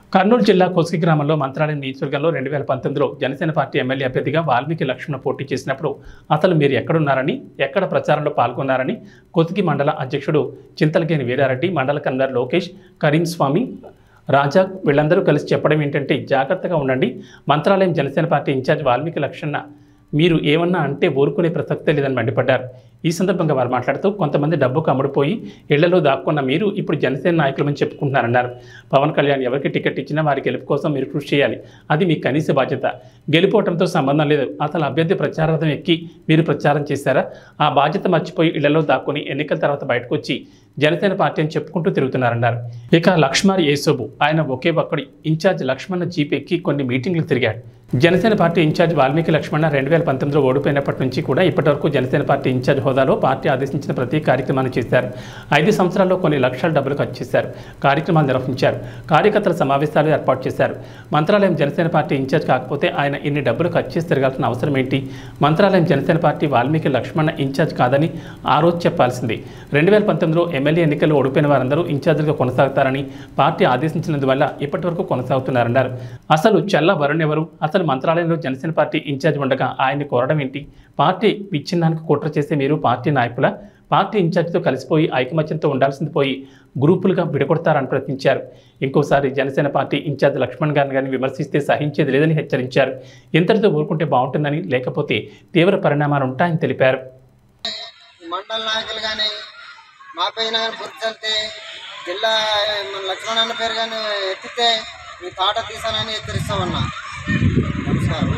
కర్నూలు జిల్లా కోస్గి గ్రామంలో మంత్రాలయం నియోజకవర్గంలో 2019లో జనసేన పార్టీ ఎమ్మెల్యే అభ్యర్థిగా వాల్మీకి లక్ష్మణ పోటీ చేసినప్పుడు అసలు మీరు ఎక్కడున్నారని, ఎక్కడ ప్రచారంలో పాల్గొన్నారని కోస్గి మండల అధ్యక్షుడు చింతలగేని వీరారెడ్డి, మండల కన్వీనర్ లోకేష్, కరీం స్వామి, రాజా వీళ్ళందరూ కలిసి చెప్పడం ఏంటంటే జాగ్రత్తగా ఉండండి, మంత్రాలయం జనసేన పార్టీ ఇన్ఛార్జ్ వాల్మీకి లక్ష్మణ మీరు ఏమన్నా అంటే ఊరుకునే ప్రసక్తే లేదని మండిపడ్డారు. ఈ సందర్భంగా వారు మాట్లాడుతూ కొంతమంది డబ్బుకు అమ్ముడుపోయి ఇళ్లలో దాక్కున్న మీరు ఇప్పుడు జనసేన నాయకులమని చెప్పుకుంటున్నారన్నారు. పవన్ కళ్యాణ్ ఎవరికి టికెట్ ఇచ్చినా వారి గెలుపు కోసం మీరు కృషి చేయాలి, అది మీ కనీస బాధ్యత. గెలుపోవడంతో సంబంధం లేదు. అసలు అభ్యర్థి ప్రచారార్థం ఎక్కి మీరు ప్రచారం చేశారా? ఆ బాధ్యత మర్చిపోయి ఇళ్లలో దాక్కుని ఎన్నికల తర్వాత బయటకు వచ్చి జనసేన పార్టీ అని చెప్పుకుంటూ తిరుగుతున్నారన్నారు. ఇక లక్ష్మణ్ యేసోబు ఆయన ఒకే ఒక్కడి ఇన్ఛార్జ్ లక్ష్మణ జీప్ ఎక్కి కొన్ని మీటింగ్లు తిరిగాడు. జనసేన పార్టీ ఇన్ఛార్జ్ వాల్మీకి లక్ష్మణ 2019లో ఓడిపోయినప్పటి నుంచి కూడా ఇప్పటివరకు జనసేన పార్టీ ఇన్ఛార్జ్ హోదాలో పార్టీ ఆదేశించిన ప్రతి కార్యక్రమాన్ని చేశారు. 5 సంవత్సరాల్లో కొన్ని లక్షల డబ్బులు ఖర్చు చేశారు. కార్యక్రమాలు నిర్వహించారు. కార్యకర్తల సమావేశాలు ఏర్పాటు చేశారు. మంత్రాలయం జనసేన పార్టీ ఇన్ఛార్జ్ కాకపోతే ఆయన ఇన్ని డబ్బులు ఖర్చు చేసి తిరగాల్సిన అవసరం ఏంటి? మంత్రాలయం జనసేన పార్టీ వాల్మీకి లక్ష్మణ ఇన్ఛార్జ్ కాదని ఆ రోజు చెప్పాల్సింది. 2019లో ఎమ్మెల్యే ఎన్నికల్లో ఓడిపోయిన వారందరూ ఇన్ఛార్జీలుగా కొనసాగుతారని పార్టీ ఆదేశించినందువల్ల ఇప్పటివరకు కొనసాగుతున్నారన్నారు. అసలు చల్ల వరుణ్ ఎవరు? అసలు మంత్రాలయంలో జనసేన పార్టీ ఇన్ఛార్జ్ ఉండగా ఆయన్ని కోరడం ఏంటి? పార్టీ విచ్ఛిన్నానికి కుట్ర చేసే మీరు పార్టీ నాయకుల, పార్టీ ఇన్ఛార్జితో కలిసిపోయి ఐకమత్యంతో ఉండాల్సింది పోయి గ్రూపులుగా విడగొడతారని ప్రశ్నించారు. ఇంకోసారి జనసేన పార్టీ ఇన్ఛార్జ్ లక్ష్మణ్ గారిని విమర్శిస్తే సహించేది లేదని హెచ్చరించారు. ఎంతటితో ఊరుకుంటే బాగుంటుందని, లేకపోతే తీవ్ర పరిణామాలు ఉంటాయని తెలిపారు. మండల నాయకులు కానీ మా పైన బుద్ధి చల్లితే, జిల్లా లక్ష్మణ్ అన్న పేరు కానీ ఎత్తితే మీ తాట తీసానని హెచ్చరిస్తామన్నా. నమస్కారం.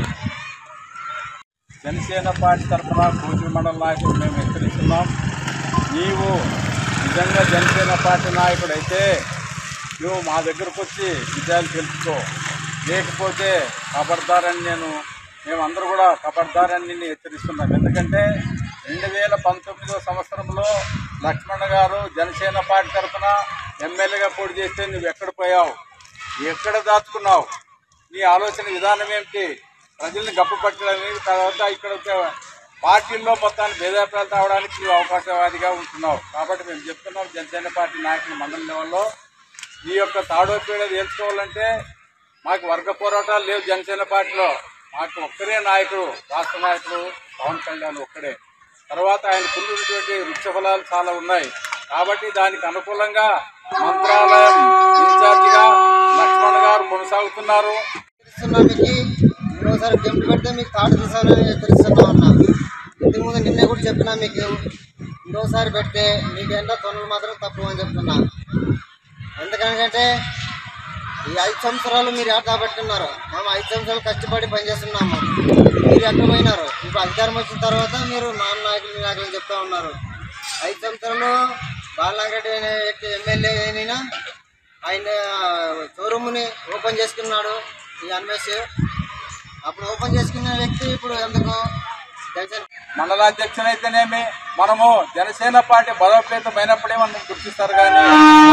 జనసేన పార్టీ తరఫున కోస్గి మండల నాయకులు మేము హెచ్చరిస్తున్నాం. నీవు నిజంగా జనసేన పార్టీ నాయకుడు అయితే నువ్వు మా దగ్గరకు వచ్చి విజయాలు తెలుసుకో, లేకపోతే కబడ్దారని మేమందరూ కూడా కబడ్దారని నిన్ను హెచ్చరిస్తున్నాం. ఎందుకంటే 2019 సంవత్సరంలో లక్ష్మణ గారు జనసేన పార్టీ తరఫున ఎమ్మెల్యేగా పోటీ చేస్తే నువ్వు ఎక్కడ పోయావు, ఎక్కడ దాచుకున్నావు, నీ ఆలోచన విధానం ఏమిటి? ప్రజల్ని గప్పపట్టడానికి, తర్వాత ఇక్కడ పార్టీల్లో మొత్తాన్ని భేదాభిప్రాయాలు రావడానికి నువ్వు అవకాశవాదిగా ఉంటున్నావు. కాబట్టి మేము చెప్తున్నాం, జనసేన పార్టీ నాయకులు మండల లెవెల్లో ఈ యొక్క తాడోపేడ తెలుసుకోవాలంటే మాకు వర్గ పోరాటాలు లేవు. జనసేన పార్టీలో మాకు ఒక్కరే నాయకుడు, రాష్ట్ర నాయకుడు పవన్ కళ్యాణ్ ఒక్కడే. తర్వాత ఆయన పొందినటువంటి వృక్ష ఫలాలు చాలా ఉన్నాయి. కాబట్టి దానికి అనుకూలంగా మంత్రాలయం ఇన్ఛార్జిగా లక్ష్మణ్ గారు కొనసాగుతున్నారు. ఇంకోసారి గెంపు పెడితే మీకు తాట తీసానని హెచ్చరిస్తున్నా ఉన్నా. ఇంతకుముందు నిన్నే కూడా చెప్పినా, మీకు ఇంకోసారి పెడితే మీకు ఎంతో తొనలు మాత్రం తప్పు అని చెప్తున్నా. ఎందుకంటే ఈ 5 సంవత్సరాలు మీరు ఎక్కడ పెట్టుకున్నారు? మేము 5 సంవత్సరాలు కష్టపడి పనిచేస్తున్నాము. మీరు ఎక్కడ పోయినారు? ఇప్పుడు అధికారం వచ్చిన తర్వాత మీరు మా నాయకులు చెప్తా ఉన్నారు. 5 సంవత్సరాలు బాలనాగరెడ్డి అనే వ్యక్తి ఎమ్మెల్యే అయినా ఆయన షోరూమ్ని ఓపెన్ చేసుకున్నాడు. ఈ అన్వేష్ అప్పుడు ఓపెన్ చేసుకున్న వ్యక్తి ఇప్పుడు ఎందుకు మండలాధ్యక్షునైతేనేమి మనము జనసేన పార్టీ బలోపేతమైనప్పుడే మనం గుర్తిస్తారు. కానీ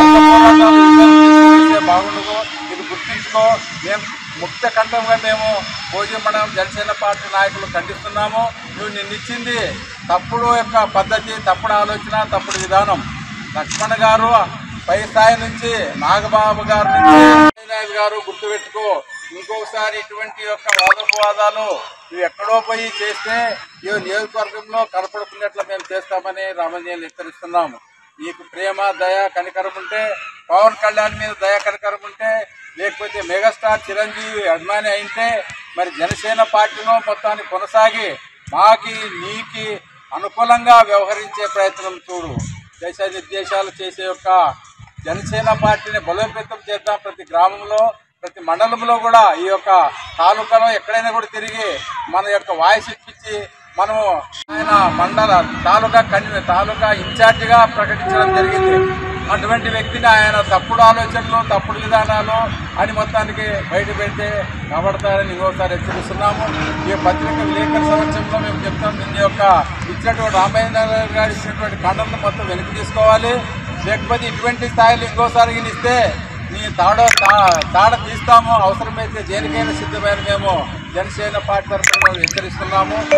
బాగుండదు, ఇది గుర్తించుకో. మేము ముక్త కంఠంగా మేము కోస్గి మండలం జనసేన పార్టీ నాయకులు ఖండిస్తున్నాము. నువ్వు నిన్నిచ్చింది తప్పుడు యొక్క పద్ధతి, తప్పుడు ఆలోచన, తప్పుడు విధానం. లక్ష్మణ్ గారు పై స్థాయి నుంచి నాగబాబు గారు నుంచి గారు గుర్తుపెట్టుకో. ఇంకొకసారి ఇటువంటి యొక్క వాదోపవాదాలు నువ్వు ఎక్కడో పోయి చేస్తే ఈ నియోజకవర్గంలో కనపడుకున్నట్లు మేము చేస్తామని రామంజీని హెచ్చరిస్తున్నాము. నీకు ప్రేమ, దయ, కనికరం ఉంటే, పవన్ కళ్యాణ్ మీద దయ, కనికరం ఉంటే, లేకపోతే మెగాస్టార్ చిరంజీవి అభిమాని అయితే మరి జనసేన పార్టీలో మొత్తాన్ని కొనసాగి మాకి నీకి అనుకూలంగా వ్యవహరించే ప్రయత్నం చూడు. దేశ నిర్దేశాలు చేసే యొక్క జనసేన పార్టీని బలోపేతం చేద్దాం. ప్రతి గ్రామంలో, ప్రతి మండలంలో కూడా ఈ యొక్క తాలూకాలో ఎక్కడైనా కూడా తిరిగి మన యొక్క వాయిస్ ఇప్పించి మనము ఆయన మండల తాలూకా ఇన్ఛార్జిగా ప్రకటించడం జరిగింది. అటువంటి వ్యక్తిని ఆయన తప్పుడు ఆలోచనలు, తప్పుడు విధానాలు అని మొత్తానికి బయట పెడితే కబడతారని ఇంకోసారి హెచ్చరిస్తున్నాము. ఈ పత్రిక విలేకరుల సమక్షంలో మేము చెప్తాం, దీని యొక్క ఇచ్చినటువంటి రామేంద్ర గారు ఇచ్చినటువంటి ఖండనను మొత్తం వెనక్కి తీసుకోవాలి. లేకపోతే ఇటువంటి స్థాయిలో ఇంకోసారి ఇస్తే నీ తాడ తీస్తాము. అవసరమైతే దేనికైనా సిద్ధమైన మేము జనసేన పార్టీ తరఫున హెచ్చరిస్తున్నాము.